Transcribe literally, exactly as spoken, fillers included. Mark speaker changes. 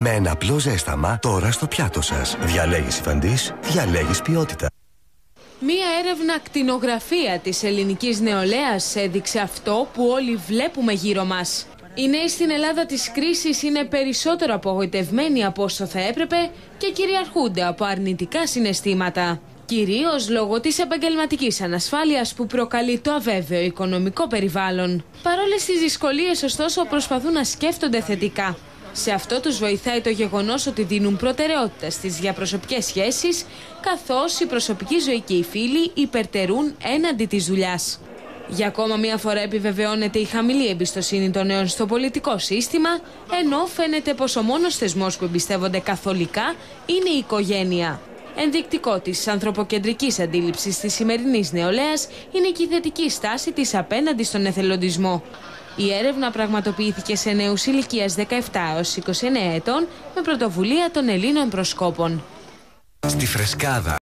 Speaker 1: Με ένα απλό ζέσταμα τώρα στο πιάτο σας. Διαλέγεις Ιφαντής, διαλέγεις ποιότητα.
Speaker 2: Μία έρευνα κτηνογραφία της ελληνικής νεολαίας έδειξε αυτό που όλοι βλέπουμε γύρω μας. Οι νέοι στην Ελλάδα της κρίσης είναι περισσότερο απογοητευμένοι από όσο θα έπρεπε και κυριαρχούνται από αρνητικά συναισθήματα. Κυρίως λόγω της επαγγελματικής ανασφάλειας που προκαλεί το αβέβαιο οικονομικό περιβάλλον. Παρόλες τις δυσκολίες, ωστόσο, προσπαθούν να σκέφτονται θετικά. Σε αυτό τους βοηθάει το γεγονός ότι δίνουν προτεραιότητα στις διαπροσωπικές σχέσεις, καθώς η προσωπική ζωή και οι φίλοι υπερτερούν έναντι της δουλειάς. Για ακόμα μία φορά επιβεβαιώνεται η χαμηλή εμπιστοσύνη των νέων στο πολιτικό σύστημα, ενώ φαίνεται πως ο μόνος θεσμός που εμπιστεύονται καθολικά είναι η οικογένεια. Ενδεικτικό της ανθρωποκεντρικής αντίληψης της σημερινής νεολαίας είναι και η θετική στάση της απέναντι στον εθελοντισμό. Η έρευνα πραγματοποιήθηκε σε νέους ηλικίας δεκαεπτά έως είκοσι εννέα ετών με πρωτοβουλία των Ελλήνων προσκόπων.
Speaker 1: Στη Φρεσκάδα.